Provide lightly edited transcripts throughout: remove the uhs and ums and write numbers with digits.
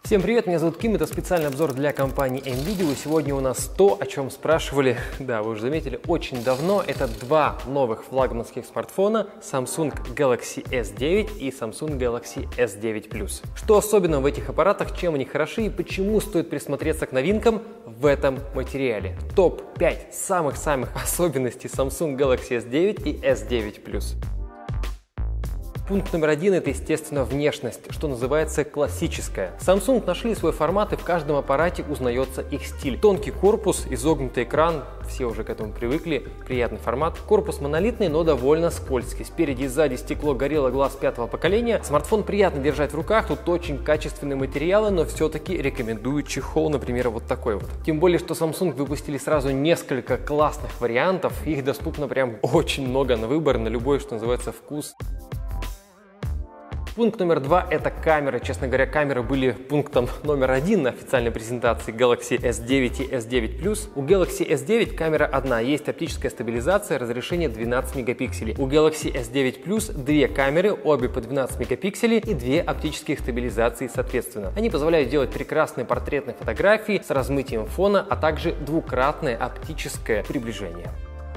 Всем привет, меня зовут Ким, это специальный обзор для компании NVIDIA. И сегодня у нас то, о чем спрашивали, да, вы уже заметили, очень давно. Это два новых флагманских смартфона Samsung Galaxy S9 и Samsung Galaxy S9 Plus. Что особенно в этих аппаратах, чем они хороши и почему стоит присмотреться к новинкам в этом материале. Топ-5 самых-самых особенностей Samsung Galaxy S9 и S9 Plus. Пункт номер один – это, естественно, внешность, что называется классическая. Samsung нашли свой формат, и в каждом аппарате узнается их стиль. Тонкий корпус, изогнутый экран, все уже к этому привыкли, приятный формат. Корпус монолитный, но довольно скользкий. Спереди и сзади стекло Gorilla Glass 5-го поколения. Смартфон приятно держать в руках, тут очень качественные материалы, но все-таки рекомендую чехол, например, вот такой вот. Тем более, что Samsung выпустили сразу несколько классных вариантов, их доступно прям очень много на выбор, на любой, что называется, вкус. Пункт номер два – это камеры. Честно говоря, камеры были пунктом номер один на официальной презентации Galaxy S9 и S9 Plus. У Galaxy S9 камера одна, есть оптическая стабилизация, разрешение 12 мегапикселей. У Galaxy S9 Plus две камеры, обе по 12 мегапикселей и две оптических стабилизации соответственно. Они позволяют делать прекрасные портретные фотографии с размытием фона, а также двукратное оптическое приближение.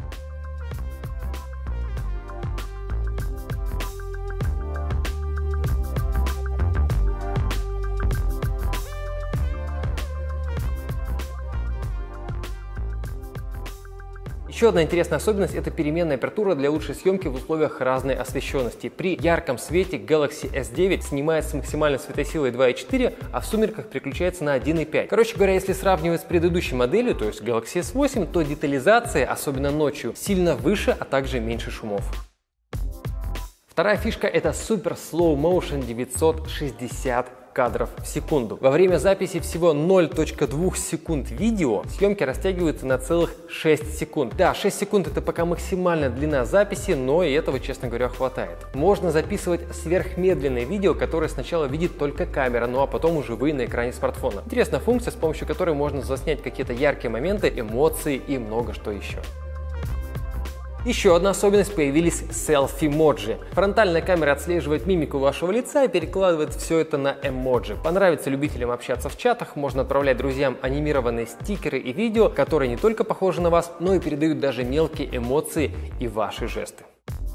Еще одна интересная особенность – это переменная апертура для лучшей съемки в условиях разной освещенности. При ярком свете Galaxy S9 снимает с максимальной светосилой 2,4, а в сумерках переключается на 1,5. Короче говоря, если сравнивать с предыдущей моделью, то есть Galaxy S8, то детализация, особенно ночью, сильно выше, а также меньше шумов. Вторая фишка – это Super Slow Motion 960 кадров в секунду. Во время записи всего 0,2 секунд видео съемки растягиваются на целых 6 секунд. Да, 6 секунд это пока максимальная длина записи, но и этого, честно говоря, хватает. Можно записывать сверхмедленное видео, которое сначала видит только камера, ну а потом уже вы на экране смартфона. Интересная функция, с помощью которой можно заснять какие-то яркие моменты, эмоции и много что еще. Еще одна особенность – появились селфи-моджи. Фронтальная камера отслеживает мимику вашего лица и перекладывает все это на эмоджи. Понравится любителям общаться в чатах, можно отправлять друзьям анимированные стикеры и видео, которые не только похожи на вас, но и передают даже мелкие эмоции и ваши жесты.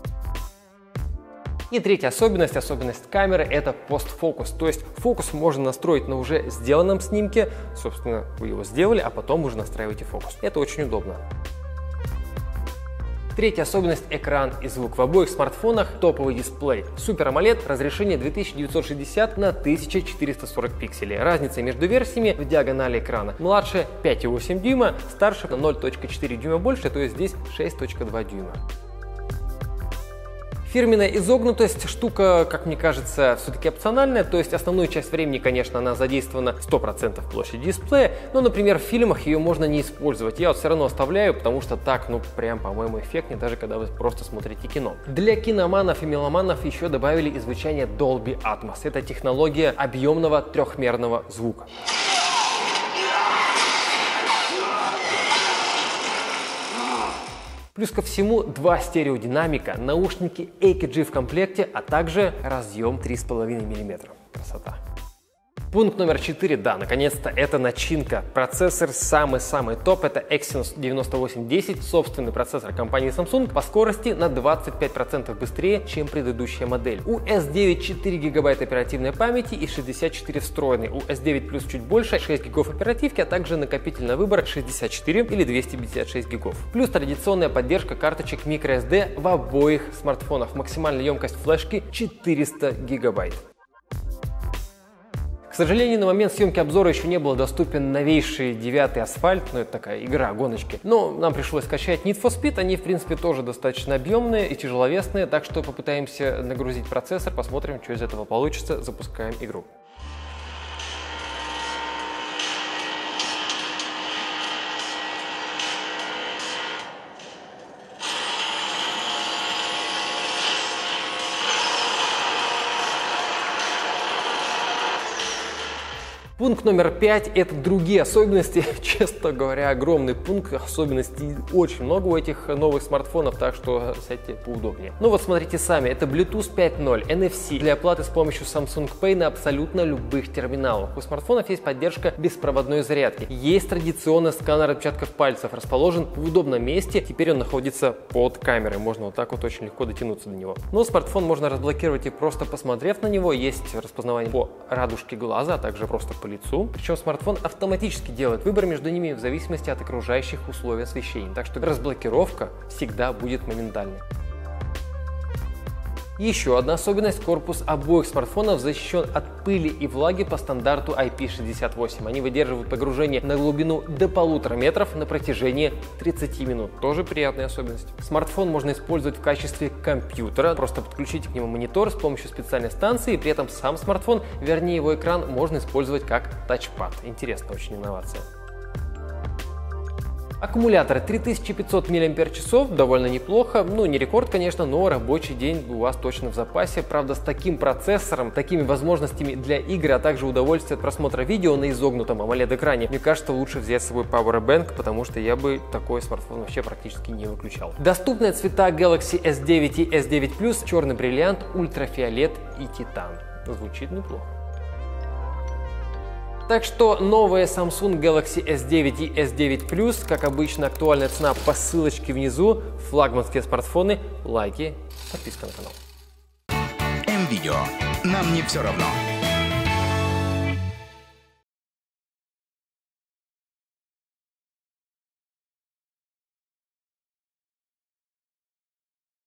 И третья особенность камеры – это постфокус, то есть фокус можно настроить на уже сделанном снимке, собственно, вы его сделали, а потом уже настраиваете фокус. Это очень удобно. Третья особенность – экран и звук. В обоих смартфонах топовый дисплей. Super AMOLED, разрешение 2960 на 1440 пикселей. Разница между версиями в диагонали экрана. Младше 5,8 дюйма, старше на 0,4 дюйма больше, то есть здесь 6,2 дюйма. Фирменная изогнутость – штука, как мне кажется, все-таки опциональная, то есть основную часть времени, конечно, она задействована 100% площади дисплея, но, например, в фильмах ее можно не использовать. Я вот все равно оставляю, потому что так, ну, прям, по-моему, эффектнее, даже когда вы просто смотрите кино. Для киноманов и меломанов еще добавили звучание Dolby Atmos. Это технология объемного трехмерного звука. Плюс ко всему два стереодинамика, наушники AKG в комплекте, а также разъем 3,5 мм. Красота. Пункт номер 4, да, наконец-то это начинка. Процессор самый-самый топ, это Exynos 9810, собственный процессор компании Samsung, по скорости на 25% быстрее, чем предыдущая модель. У S9 4 ГБ оперативной памяти и 64 встроенной, у S9 Plus чуть больше, 6 ГБ оперативки, а также накопительный выбор 64 или 256 ГБ. Плюс традиционная поддержка карточек microSD в обоих смартфонах, максимальная емкость флешки 400 ГБ. К сожалению, на момент съемки обзора еще не был доступен новейший 9-й асфальт, ну это такая игра, гоночки. Но нам пришлось скачать Need for Speed, они в принципе тоже достаточно объемные и тяжеловесные, так что попытаемся нагрузить процессор, посмотрим, что из этого получится, запускаем игру. Пункт номер 5 – это другие особенности. Честно говоря, огромный пункт. Особенностей очень много у этих новых смартфонов, так что сядьте поудобнее. Ну вот смотрите сами, это Bluetooth 5.0, NFC для оплаты с помощью Samsung Pay на абсолютно любых терминалах. У смартфонов есть поддержка беспроводной зарядки. Есть традиционный сканер отпечатков пальцев, расположен в удобном месте. Теперь он находится под камерой, можно вот так вот очень легко дотянуться до него. Но смартфон можно разблокировать и просто посмотрев на него. Есть распознавание по радужке глаза, а также просто по лицу. Причем смартфон автоматически делает выбор между ними в зависимости от окружающих условий освещения. Так что разблокировка всегда будет моментальной. Еще одна особенность – корпус обоих смартфонов защищен от пыли и влаги по стандарту IP68. Они выдерживают погружение на глубину до 1,5 метров на протяжении 30 минут. Тоже приятная особенность. Смартфон можно использовать в качестве компьютера. Просто подключите к нему монитор с помощью специальной станции, и при этом сам смартфон, вернее его экран, можно использовать как тачпад. Интересная очень инновация. Аккумулятор 3500 мАч, довольно неплохо, ну не рекорд, конечно, но рабочий день у вас точно в запасе. Правда, с таким процессором, такими возможностями для игр, а также удовольствие от просмотра видео на изогнутом AMOLED-экране, мне кажется, лучше взять с собой Powerbank, потому что я бы такой смартфон вообще практически не выключал. Доступные цвета Galaxy S9 и S9 Plus, черный бриллиант, ультрафиолет и титан. Звучит неплохо. Так что новые Samsung Galaxy S9 и S9 Plus, как обычно, актуальная цена по ссылочке внизу, флагманские смартфоны, лайки, подписка на канал. М-Видео. Нам не все равно.